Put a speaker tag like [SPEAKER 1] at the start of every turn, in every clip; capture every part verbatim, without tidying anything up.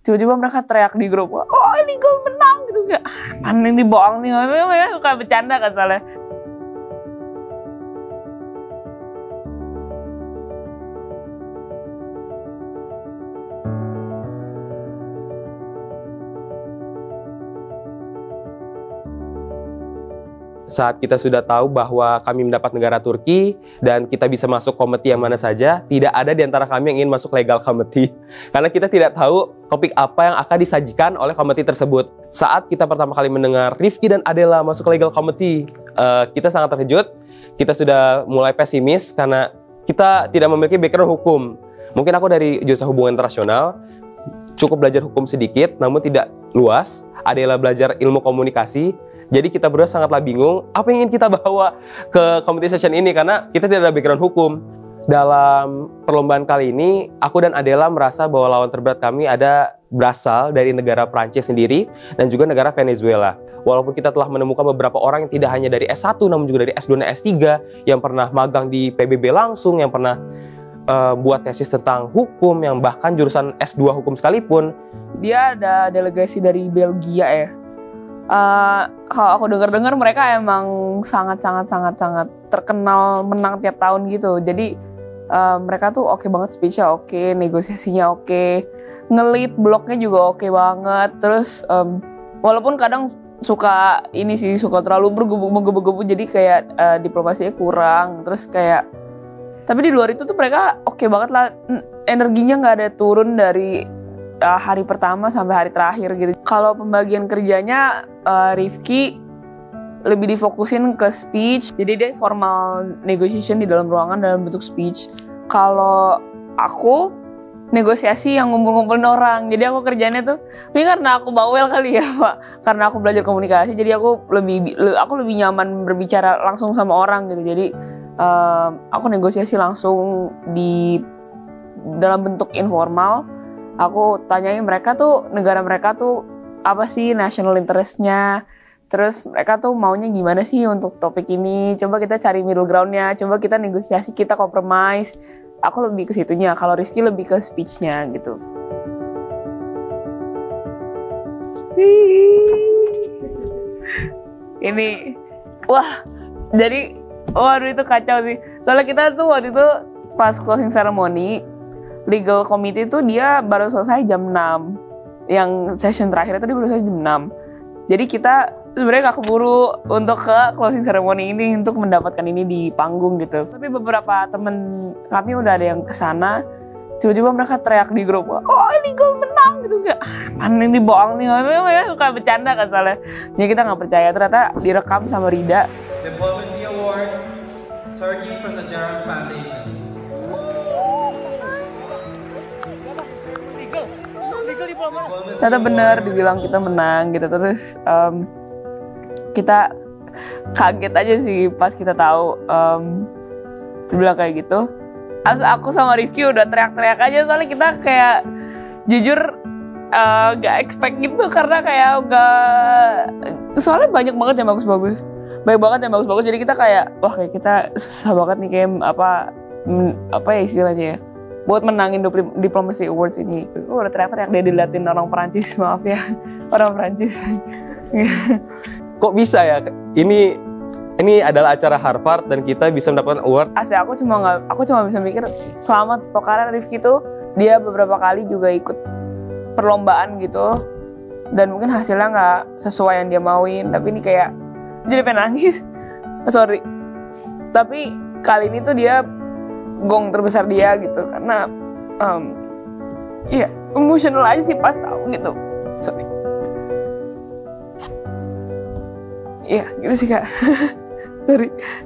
[SPEAKER 1] tiba-tiba mereka teriak di grup, oh ini gol menang gitu, kayak ah, mana ini bohong nih, kayak bercanda kan soalnya.
[SPEAKER 2] Saat kita sudah tahu bahwa kami mendapat negara Turki dan kita bisa masuk komite yang mana saja, tidak ada di antara kami yang ingin masuk legal committee. Karena kita tidak tahu topik apa yang akan disajikan oleh komite tersebut. Saat kita pertama kali mendengar Rifki dan Adela masuk ke legal committee, uh, kita sangat terkejut. Kita sudah mulai pesimis karena kita tidak memiliki background hukum. Mungkin aku dari jurusan hubungan internasional, cukup belajar hukum sedikit, namun tidak luas. Adela belajar ilmu komunikasi. Jadi kita berdua sangatlah bingung apa yang ingin kita bawa ke community session ini karena kita tidak ada background hukum. Dalam perlombaan kali ini, aku dan Adela merasa bahwa lawan terberat kami ada berasal dari negara Prancis sendiri dan juga negara Venezuela. Walaupun kita telah menemukan beberapa orang yang tidak hanya dari S satu namun juga dari S dua dan S tiga, yang pernah magang di P B B langsung, yang pernah uh, buat tesis tentang hukum, yang bahkan jurusan S dua hukum sekalipun.
[SPEAKER 1] Dia ada delegasi dari Belgia ya. Uh, kalau aku dengar-dengar mereka emang sangat-sangat-sangat-sangat terkenal menang tiap tahun gitu. Jadi uh, mereka tuh oke banget, speech-nya oke, negosiasinya oke, ngelit blognya juga oke banget. Terus um, walaupun kadang suka ini sih suka terlalu bergebu-gebu, jadi kayak uh, diplomasinya kurang. Terus kayak tapi di luar itu tuh mereka oke banget lah, energinya nggak ada turun dari Uh, hari pertama sampai hari terakhir gitu. Kalau pembagian kerjanya, uh, Rifki lebih difokusin ke speech. Jadi dia formal negotiation di dalam ruangan dalam bentuk speech. Kalau aku negosiasi yang ngumpul-ngumpulin orang. Jadi aku kerjanya tuh, ini karena aku bawel kali ya Pak. Karena aku belajar komunikasi, jadi aku lebih aku lebih nyaman berbicara langsung sama orang gitu. Jadi uh, aku negosiasi langsung di dalam bentuk informal. Aku tanyain mereka tuh, negara mereka tuh apa sih national interest-nya, terus mereka tuh maunya gimana sih untuk topik ini, coba kita cari middle ground-nya, coba kita negosiasi, kita compromise. Aku lebih ke situnya, kalau Rifki lebih ke speech-nya gitu. Ini, wah, jadi waduh itu kacau sih. Soalnya kita tuh waktu itu pas closing ceremony, legal committee itu dia baru selesai jam enam. Yang session terakhir itu dia baru selesai jam enam. Jadi kita sebenarnya gak keburu untuk ke closing ceremony ini untuk mendapatkan ini di panggung gitu. Tapi beberapa temen kami udah ada yang kesana, tiba-tiba mereka teriak di grup, oh ini gol menang gitu. Kayak ah, mana ini bohong nih, kayak bercanda kan soalnya. Jadi kita gak percaya, ternyata direkam sama Rida.
[SPEAKER 3] Diplomacy Award, Turkey from the Jaram Foundation.
[SPEAKER 1] Ternyata bener dibilang kita menang gitu. Terus um, kita kaget aja sih pas kita tahu um, dibilang kayak gitu. As aku sama Rifki udah teriak-teriak aja soalnya kita kayak jujur uh, gak expect gitu karena kayak gak, soalnya banyak banget yang bagus-bagus, banyak banget yang bagus-bagus. Jadi kita kayak wah kayak kita susah banget nih kayak apa apa ya istilahnya ya, buat menangin Diplomacy Awards ini. Oh, udah teriak-teriak dia diliatin orang Perancis, maaf ya, orang Perancis.
[SPEAKER 2] Kok bisa ya? Ini ini adalah acara Harvard dan kita bisa mendapatkan award.
[SPEAKER 1] Asli aku cuma nggak, aku cuma bisa mikir selamat pokoknya karena Rifki tuh dia beberapa kali juga ikut perlombaan gitu dan mungkin hasilnya nggak sesuai yang dia mauin. Tapi ini kayak jadi pengen nangis. Sorry. Tapi kali ini tuh dia gong terbesar dia gitu karena um, iya emosional aja sih pas tahu gitu. Sorry. Iya gitu sih Kak. Sorry.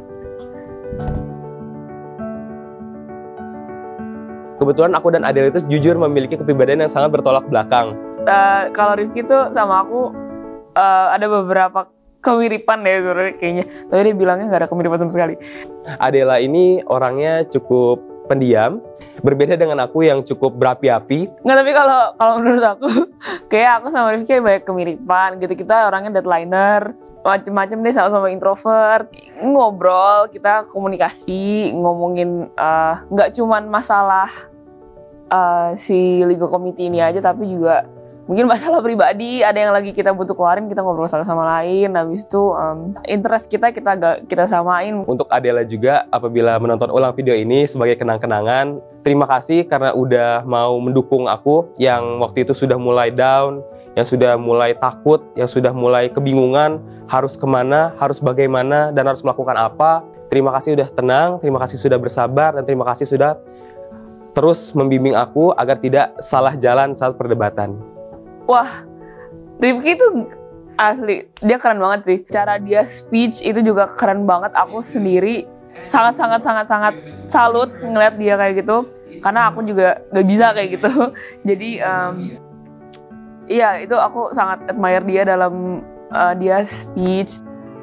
[SPEAKER 2] Kebetulan aku dan Adele itu jujur memiliki kepribadian yang sangat bertolak belakang.
[SPEAKER 1] Uh, kalau Rifki tuh sama aku uh, ada beberapa kemiripan deh sebenarnya kayaknya. Tapi dia bilangnya nggak ada kemiripan sama sekali.
[SPEAKER 2] Adela ini orangnya cukup pendiam, berbeda dengan aku yang cukup berapi-api.
[SPEAKER 1] Nggak, tapi kalau kalau menurut aku, kayak aku sama Rifki banyak kemiripan gitu. Kita orangnya deadliner, macem-macem deh, sama-sama introvert. Ngobrol, kita komunikasi, ngomongin nggak uh, cuman masalah uh, si legal committee ini aja, tapi juga mungkin masalah pribadi, ada yang lagi kita butuh keluarin, kita ngobrol satu sama lain. Habis itu um, interest kita kita gak, kita samain.
[SPEAKER 2] Untuk Adela juga, apabila menonton ulang video ini sebagai kenang-kenangan, terima kasih karena udah mau mendukung aku yang waktu itu sudah mulai down, yang sudah mulai takut, yang sudah mulai kebingungan, harus kemana, harus bagaimana, dan harus melakukan apa. Terima kasih udah tenang, terima kasih sudah bersabar, dan terima kasih sudah terus membimbing aku agar tidak salah jalan saat perdebatan.
[SPEAKER 1] Wah, Rifki itu asli, dia keren banget sih. Cara dia speech itu juga keren banget. Aku sendiri sangat-sangat-sangat-sangat salut ngeliat dia kayak gitu. Karena aku juga gak bisa kayak gitu. Jadi, um, iya itu aku sangat admire dia dalam uh, dia speech.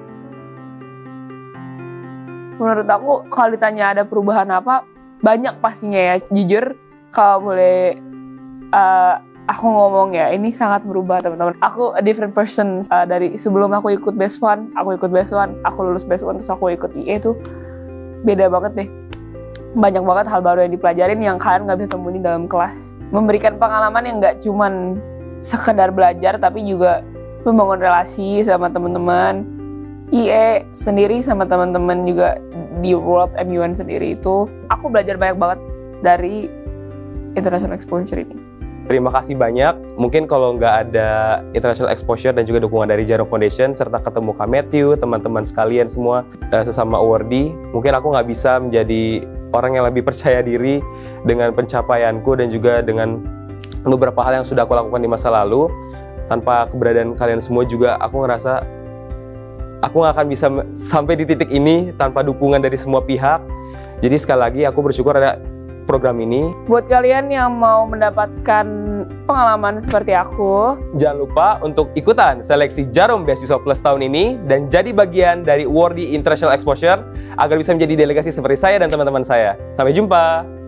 [SPEAKER 1] Menurut aku, kalau ditanya ada perubahan apa, banyak pastinya ya. Jujur, kalau boleh... Uh, aku ngomong ya, ini sangat berubah teman-teman. Aku a different person uh, dari sebelum aku ikut Best One, aku ikut Best One, aku lulus Best One, terus aku ikut I E tuh beda banget deh. Banyak banget hal baru yang dipelajarin yang kalian nggak bisa temuin dalam kelas. Memberikan pengalaman yang nggak cuman sekedar belajar, tapi juga membangun relasi sama teman-teman. I E sendiri sama teman-teman juga di World M U N sendiri itu, aku belajar banyak banget dari international exposure ini.
[SPEAKER 2] Terima kasih banyak. Mungkin kalau nggak ada international exposure dan juga dukungan dari Jarum Foundation, serta ketemu Kak Matthew, teman-teman sekalian semua, uh, sesama awardee, mungkin aku nggak bisa menjadi orang yang lebih percaya diri dengan pencapaianku dan juga dengan beberapa hal yang sudah aku lakukan di masa lalu. Tanpa keberadaan kalian semua juga, aku ngerasa aku nggak akan bisa sampai di titik ini tanpa dukungan dari semua pihak. Jadi sekali lagi aku bersyukur ada program ini.
[SPEAKER 1] Buat kalian yang mau mendapatkan pengalaman seperti aku,
[SPEAKER 2] jangan lupa untuk ikutan seleksi Jarum Beasiswa Plus tahun ini dan jadi bagian dari awardee International Exposure agar bisa menjadi delegasi seperti saya dan teman-teman saya. Sampai jumpa!